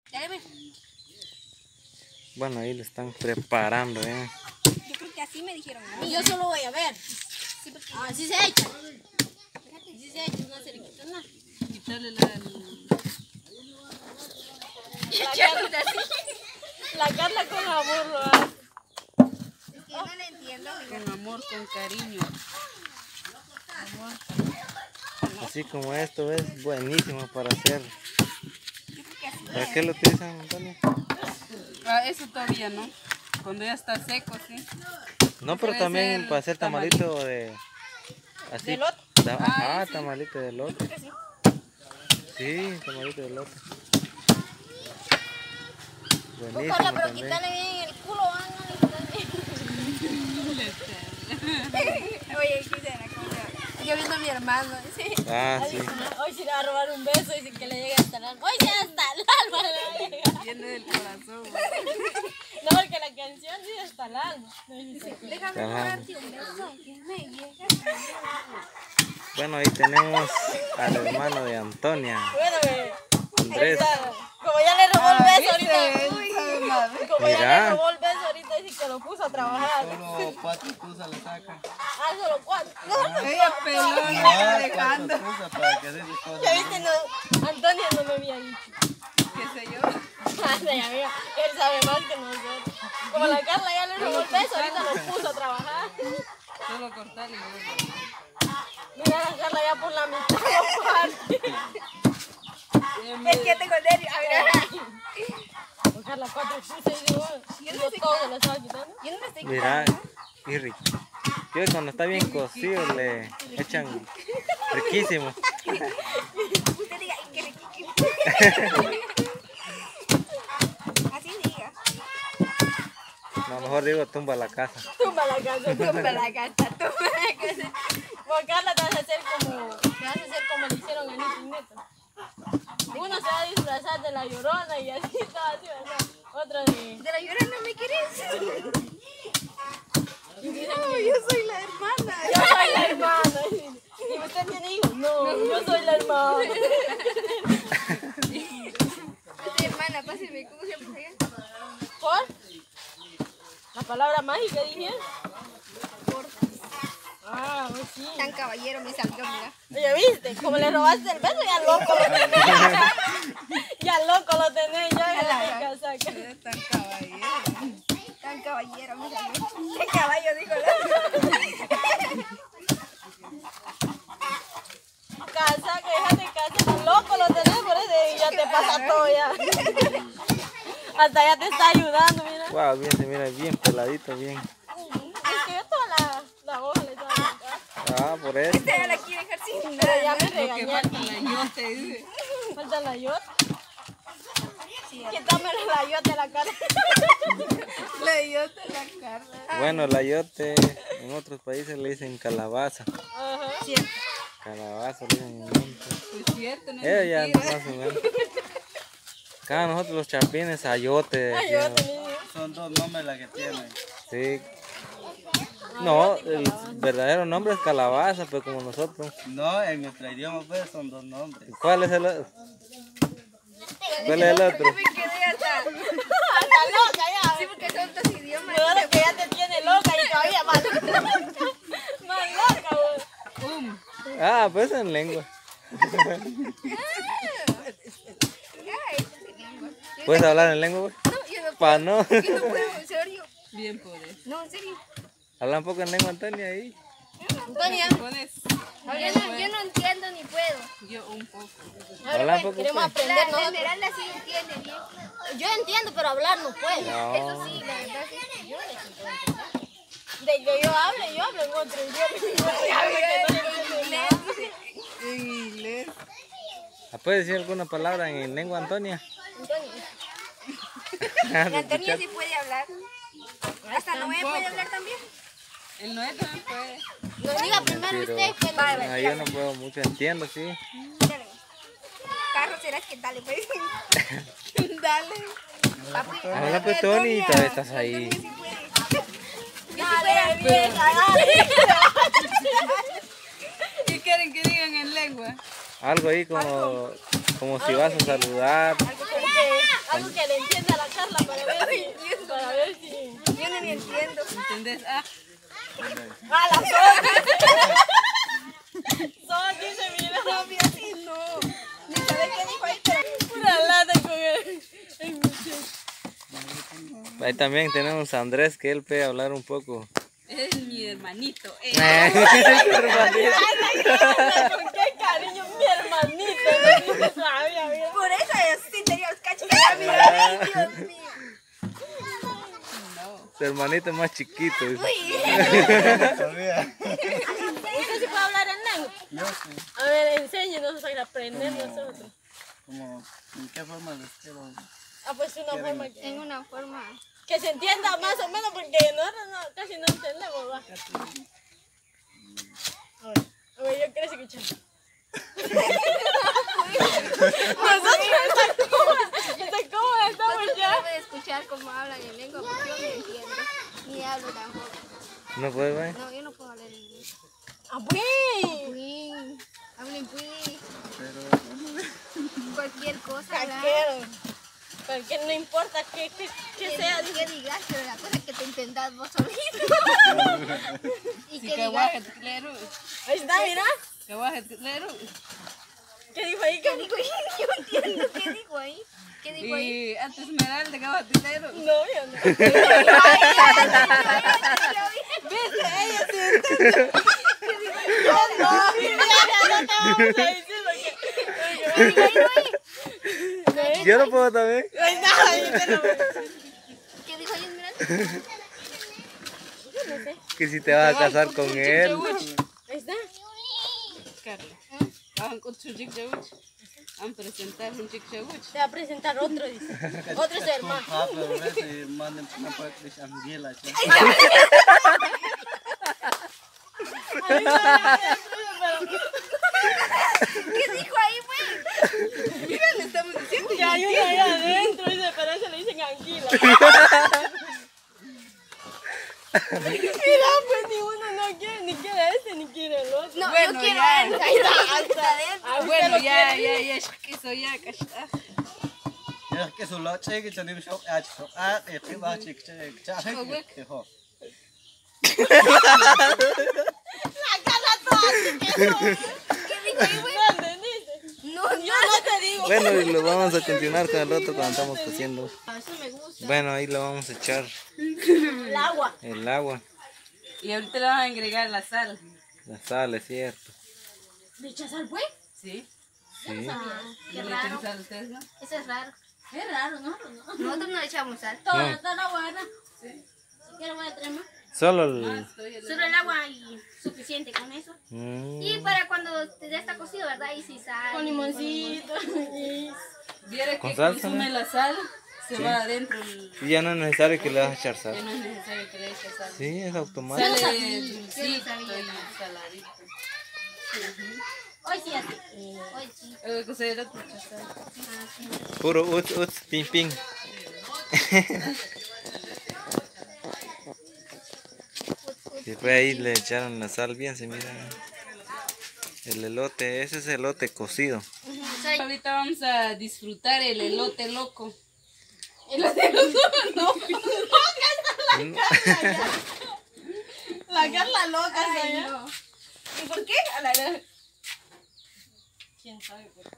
Bueno, ahí lo están preparando, Yo creo que así me dijeron a mí. Y yo solo voy a ver. Sí, porque Así se echa. Así se echa, no se le quita nada. Quitarle La Carla con amor lo hace. es que yo no le entiendo. con amor, con cariño. así como esto es buenísimo para hacer. Yo creo que así. ¿Para qué lo utilizan, Antonio? Eso todavía no. Cuando ya está seco, sí. No, pero Puede también ser para hacer tamalito de... Así. ¿De elote? Ajá, tamalito de elote. Sí, tamalito de elote. Buenísimo Carla, pero también. quítale bien el culo, Oye, quisiera como yo viendo a mi hermano. Sí. Ah, sí. Hoy se le va a robar un beso y que le llegue hasta el alma. Hoy sí hasta el alma le va a llegar. viene del corazón. No, porque la canción sí hasta el alma. Déjame Ajá. robarte un beso que me llega. Bueno, ahí tenemos al hermano de Antonia, Bueno, Andrés. como ya le robó el beso ahorita. Como ya Mira. le robó el beso ahorita, dice que lo puso a trabajar. Solo 4 cosas le saca. Ah, solo 4. Ella pelona No, está 4 dejando. cosas para que hacer sus cosas. Ya viste, no, Antonio no me había dicho. ¿Qué sé yo? Ay, amiga, él sabe más que nosotros. Como la Carla ya le robó el beso, ahorita lo puso a trabajar. Solo cortarle y luego. Mira la Carla ya por la mitad lo parte. Es que tengo nervios. A ver, O Carla, 4 cruces y yo todo se lo estaba quitando. yo no me estoy Mira, quitando. y rico. Yo cuando está bien cocido le echan riquísimo. Usted diga que le así diga. No, mejor digo tumba la casa. Tumba la casa, Tumba la casa, tumba la casa. Pues Carla te vas a hacer como le hicieron a Nito y Neto. Uno se va a disfrazar de la Llorona y así, todo así, ¿verdad? Otro de... De la llorona no me quieres. No, yo soy la hermana. Yo soy la hermana. ¿Y usted tiene hijos? No, yo soy la hermana. Yo soy hermana, páseme. ¿Cómo se llama ella? ¿Por? La palabra mágica dije. Ah, pues sí. Tan caballero me salió, mira. ¿Ya viste? Como le robaste el beso, ya loco lo tenés. Ya loco lo tenés, ya en la casaca. Es tan caballero. Tan caballero me salió. ¿Qué caballo dijo la? Casaca, déjate casa, tan loco lo tenés, por eso ya te pasa todo ya. Hasta ya te está ayudando, mira. Wow, bien, se mira bien peladito, bien. Es que yo toda la hoja le estaba sacando. Ah, por eso. Usted ya la quiere dejar sin Pero ya nada. me Lo que regañaron. falta la yote, dice. Falta la yota. Quítame la yota de la cara. La yote la carne. Bueno, el ayote en otros países le dicen calabaza. Ajá. Cierto. Calabaza le dicen en México. Es cierto, no es Ella mentira. más o menos. Acá nosotros los chapines, ayote. Ay, yo tenía. Son 2 nombres las que tienen. Sí. No, el verdadero nombre es calabaza, pero como nosotros. No, en nuestro idioma pues son 2 nombres. ¿Cuál es el otro? ¿Cuál es el otro? Yo me quedé hasta. Hasta loca ya. Sí, porque son 2 idiomas. Claro que ya te tiene loca y todavía más. Más loca, güey. Ah, pues en lengua. ¿Puedes hablar en lengua, güey? No, yo no Pa, no. puedo, en serio. Bien por eso. No, en serio. Habla un poco en lengua, Antonia, ahí. Antonia, Pones Yo no entiendo ni puedo. yo un poco. Habla un poco. queremos pues. aprender La nosotros. Esmeralda sí entiende bien. Yo entiendo, pero hablar no puedo. No. Eso sí, la verdad sí. Yo no puedo entender. De que yo hablo en otro idioma. Que no entiendo nada. En inglés. ¿Puedes decir alguna palabra en lengua, Antonia? Antonia, La Antonia sí puede hablar. Hasta Noé puede hablar también. El Noé también puede. nos diga primero Pero usted que ah, yo no puedo mucho, entiendo, sí. Dale. Carro, serás que dale, pues. Dale. Papi, Habla pues, Tony, todavía estás ahí. Antonia sí puede. dale, bien, dale. ¿Qué quieren que digan en lengua? Algo ahí como si vas a saludar. Porque Algo que le entienda a la Carla para ver si... Yo no ni entiendo. ¿Entendés? Ah, ¡A la Sol dice, mira. No, mira, sí, no. Ni sabe qué dijo ahí, pero... Una lata con el muchacho. Ahí también tenemos a Andrés, que él puede hablar un poco. es mi hermanito. Con qué cariño, mi hermanito. No dice todavía, mira. Por eso sí tenía los cachos que ya mira. Ay, Dios mío. Su hermanito es más chiquito. dice. Sabía. ¿Usted sí puede hablar en lengua? Yo sí. A ver, enséñenos a aprender nosotros. Como, ¿en qué forma les quiero? Ah, pues una forma En una forma... que se entienda más o menos, porque nosotros casi no entendemos, va. A ver, yo quiero escuchar. Nosotros estamos estamos ya. No puedo escuchar cómo hablan en lengua porque yo no entiendo. Ni hablo tampoco. ¿No puede ver? No, yo no puedo hablar inglés. Ah, pues. Puy, hablen puy, Pero, cualquier cosa. ¿verdad? Caquero. Porque no importa que sea. Que digas, pero la cosa es que te entendas vos solito. Y Sí, que que digas, guaje, claro. Ahí está, mira. Que guaje, claro. ¿Qué dijo ahí? ¿qué dijo ahí? Yo entiendo qué dijo ahí. ¿Qué dijo ahí? Y antes Esmeralda, que guaje, claro. No, yo no. ¿Viste? Ella sí entendió. Yo no. Mira, no te vamos a decir lo que... Yo no puedo también. Ahí está, ahí está. ¿Qué dijo ahí, Esmeralda? Que si te vas a casar con él. Ahí está. Carla. Vamos con tu chico Vamos a presentar un chico. Te va a presentar otro, dice. Otro es hermano. Pablo, a ver si manden una parte de Anguila. ¿Qué dijo ahí, güey? Mira, le estamos diciendo. Que hay uno ahí adentro, dice, pero a ese le dicen anguila. Mira, pues ni uno no quiere, ni quiere este, ni quiere el otro. No, Bueno, yo quiero ya. él. Ahí está adentro. Ah, Bueno, usted lo ya, quiere. ya, quiso ya, cachita. Ya que su loche que tenemos shock at shock at que va chic chic que ho. La casa toda así que no. ¿Qué dijo ahí, güey? ¿No entendiste? No, Yo no te digo. Bueno, y lo vamos a continuar con el otro cuando estamos cociendo. Eso me gusta. Bueno, ahí le vamos a echar El agua. el agua, Y ahorita le vamos a agregar la sal. la sal, es cierto. ¿Le echas al buey? ¿Sí? Sí. ¿Y Qué le raro. echan sal ustedes, no? Eso es raro. Es raro, ¿no? Nosotros no le echamos sal. Toda la buena. Si quieres voy a traer más. Solo el... Solo el agua y suficiente con eso. Mm. Y para cuando ya está cocido, ¿verdad? Y si sal. Con limoncito. Y... Viera ¿Con que salsa, consume no? la sal, se va adentro. Y ya no es necesario que le vas a echar Ya sal. no es necesario que le eches sal. Sí, es automático. Sale dulcito y saladito. Hoy sí, así. Hoy sí. Que se le echa sal. Puro uts, ping, ping. Después ahí le echaron la sal bien, se mira. El elote, ese es elote cocido. Ahorita vamos a disfrutar el elote loco. La Carla loca, Ay, ¿sabes? no. ¿Y por qué? ¿Quién sabe por qué?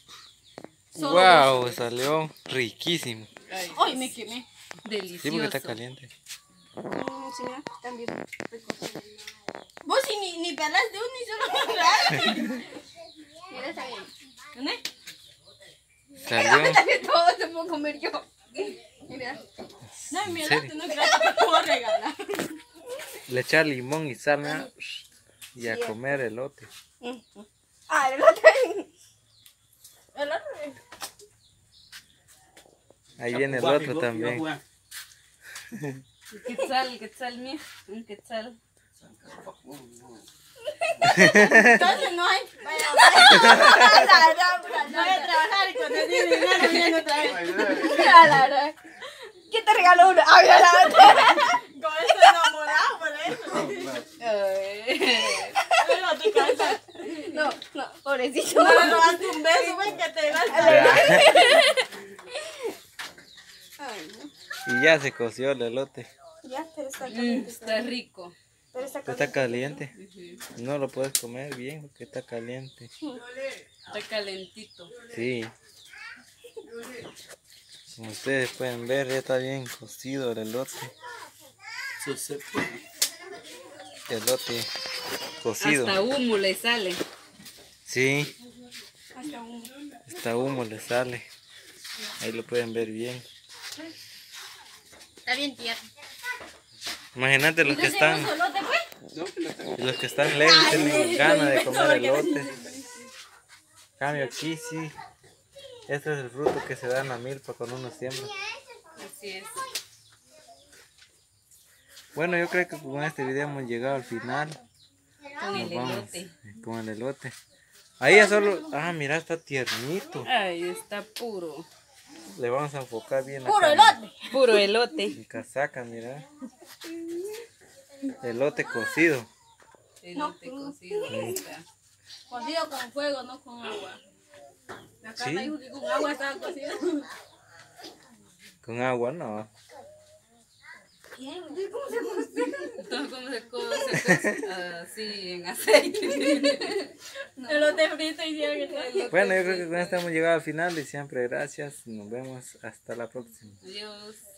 Wow, salió riquísimo. Ay, me quemé. Delicioso. Sí, porque está caliente. Señora, también. Vos si ni pelas de uno ni solo pelas. Mira, está bien. ¿Dónde? Salió. También todo se puedo comer yo. Mira. No, mira, serio? tú no creas que te puedo regalar. Le echar limón y sal, mira, y a comer elote. Ah, el otro. El otro. Ahí viene el otro también. Quetzal, mío. Un quetzal. Entonces no hay. Vaya a trabajar y cuando tiene dinero viene otra vez. ¿Quién te regaló uno? Ah, mira la otra. Con eso enamorado por eso. Pero te cansas. No, pobrecito. No le robaste un beso, güey, que te vas a Y ya se coció el elote. Ya, pero está caliente. Está rico. Pero está Está caliente. caliente. No lo puedes comer bien porque está caliente. Está calentito. Sí. Como ustedes pueden ver, ya está bien cocido el elote. Eso se puede. Elote cocido. Hasta humo le sale. Sí, Hasta un... hasta humo le sale. Ahí lo pueden ver bien. Está bien tierno. Imagínate los que están, ¿Solote, pues? los que están lejos tienen ganas de comer elote. Cambio aquí sí. Este es el fruto que se da en la milpa cuando uno siembra. Así es. Bueno, yo creo que con este video hemos llegado al final. Con el Nos vamos elote. con el elote. Ahí ya solo... Ah, mira, está tiernito. Ay, está puro. Le vamos a enfocar bien la ¡Puro cámara. elote! Puro elote. En casaca, mira. Elote cocido. Elote cocido. Ahí está. Cocido con fuego, no con agua. La Sí. Carla dijo que con agua estaba cocido. Con agua, no. Todo como se cose así en aceite. Elote frito hicieron el Bueno, yo creo que con esto hemos llegado al final y siempre gracias. Nos vemos hasta la próxima. Adiós.